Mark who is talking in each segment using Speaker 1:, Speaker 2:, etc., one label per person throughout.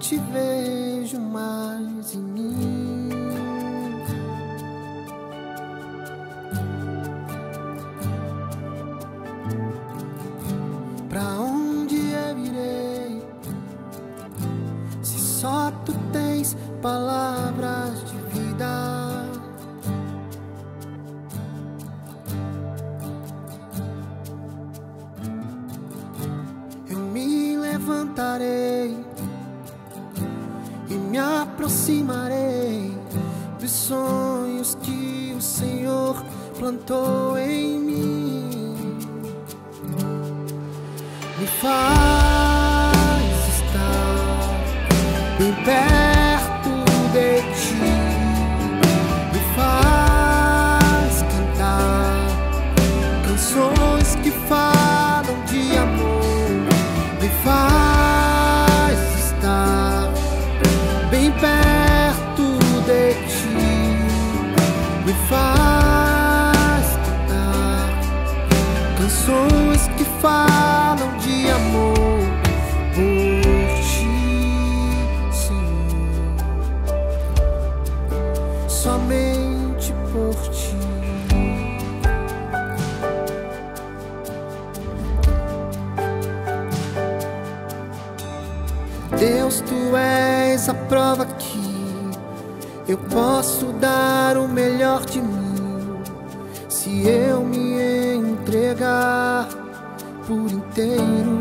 Speaker 1: te vejo mais em mim. Pra onde eu irei, se só tu tens palavras de vida? Eu me levantarei e me aproximarei dos sonhos que o Senhor plantou em mim. Me faz estar bem perto de ti, me faz cantar canções que falam de amor, me faz estar bem perto de ti, me faz cantar canções que falam de amor por ti, Senhor, somente por ti. Deus, tu és a prova que eu posso dar o melhor de mim, se eu me entregar por inteiro.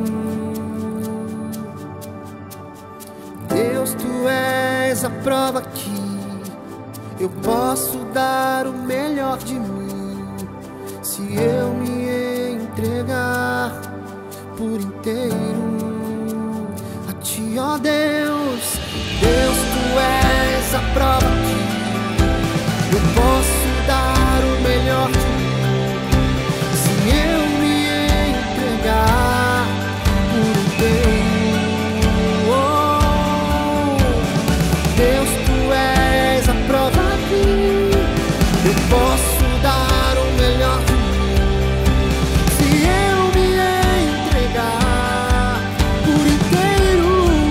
Speaker 1: Deus, tu és a prova que eu posso dar o melhor de mim, se eu me entregar por inteiro. A ti, ó Deus, Deus, tu és a prova que eu posso dar o melhor de mim, se eu me entregar por inteiro. Oh, Deus, tu és a prova que eu posso dar o melhor de mim, se eu me entregar por inteiro.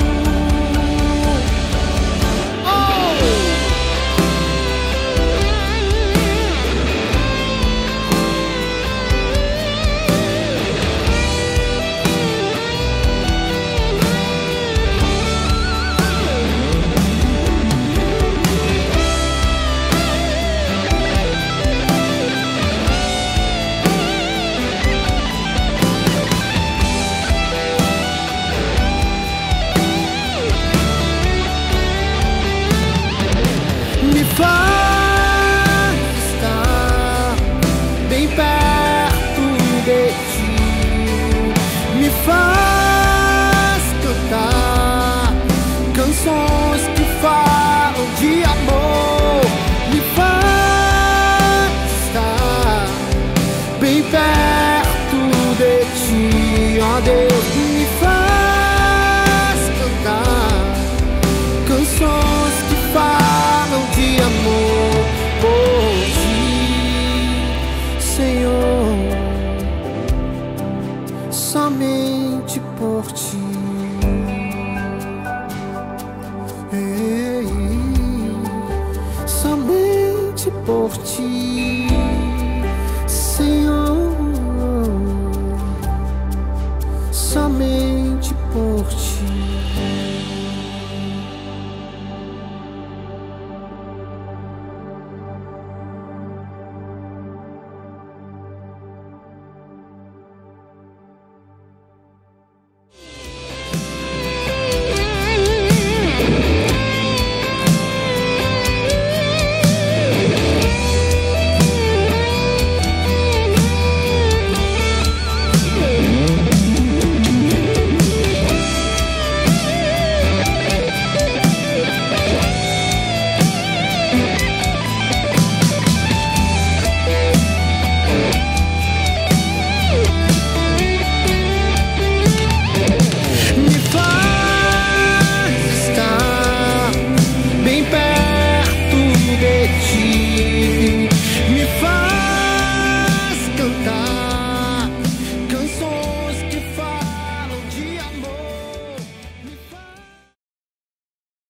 Speaker 1: Me faz estar bem perto de ti, me faz cantar canções que falam de amor, me faz estar bem perto de ti, ó Deus, me faz cantar canções que falam de amor por ti, Senhor, somente por ti. Ei, somente por ti.